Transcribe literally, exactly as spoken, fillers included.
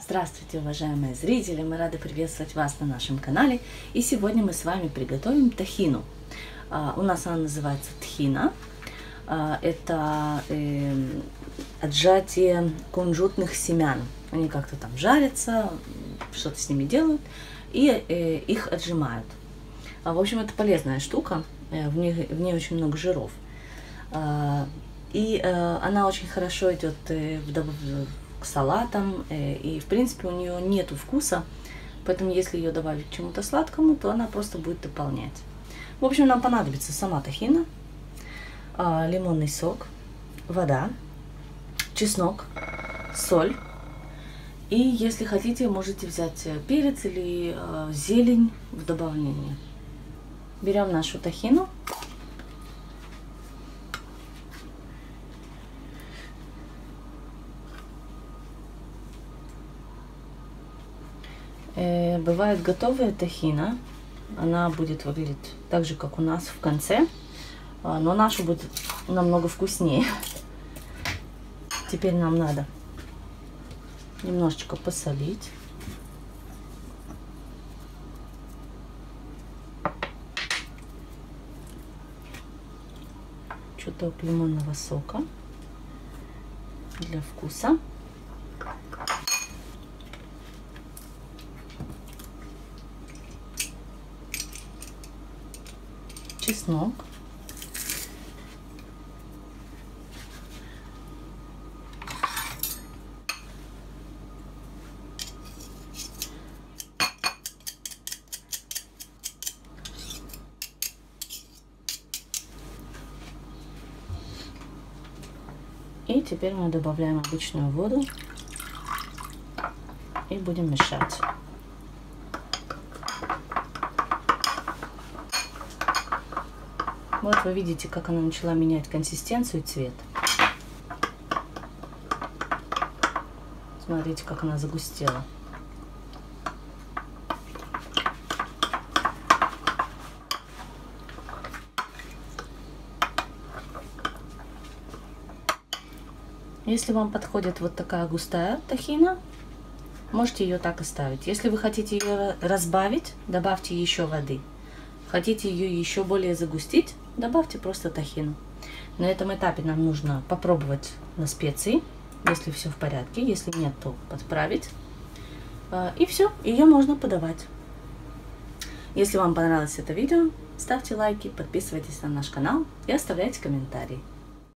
Здравствуйте, уважаемые зрители! Мы рады приветствовать вас на нашем канале. И сегодня мы с вами приготовим тахину. А, у нас она называется тхина. А, это э, отжатие кунжутных семян. Они как-то там жарятся, что-то с ними делают и э, их отжимают. А, в общем, это полезная штука. В ней, в ней очень много жиров. А, и э, она очень хорошо идет э, в, в к салатам, и в принципе у нее нету вкуса, поэтому если ее добавить к чему-то сладкому, то она просто будет дополнять. В общем, нам понадобится сама тахина, лимонный сок, вода, чеснок, соль, и если хотите, можете взять перец или зелень в добавление. Берем нашу тахину. Бывает готовая тахина, она будет выглядеть так же, как у нас в конце, но наша будет намного вкуснее. Теперь нам надо немножечко посолить. Чуток лимонного сока для вкуса. Чеснок. И теперь мы добавляем обычную воду и будем мешать. Вот вы видите, как она начала менять консистенцию и цвет. Смотрите, как она загустела. Если вам подходит вот такая густая тахина, можете ее так оставить. Если вы хотите ее разбавить, добавьте еще воды. Хотите ее еще более загустить, добавьте просто тахину. На этом этапе нам нужно попробовать на специи, если все в порядке, если нет, то подправить. И все, ее можно подавать. Если вам понравилось это видео, ставьте лайки, подписывайтесь на наш канал и оставляйте комментарии.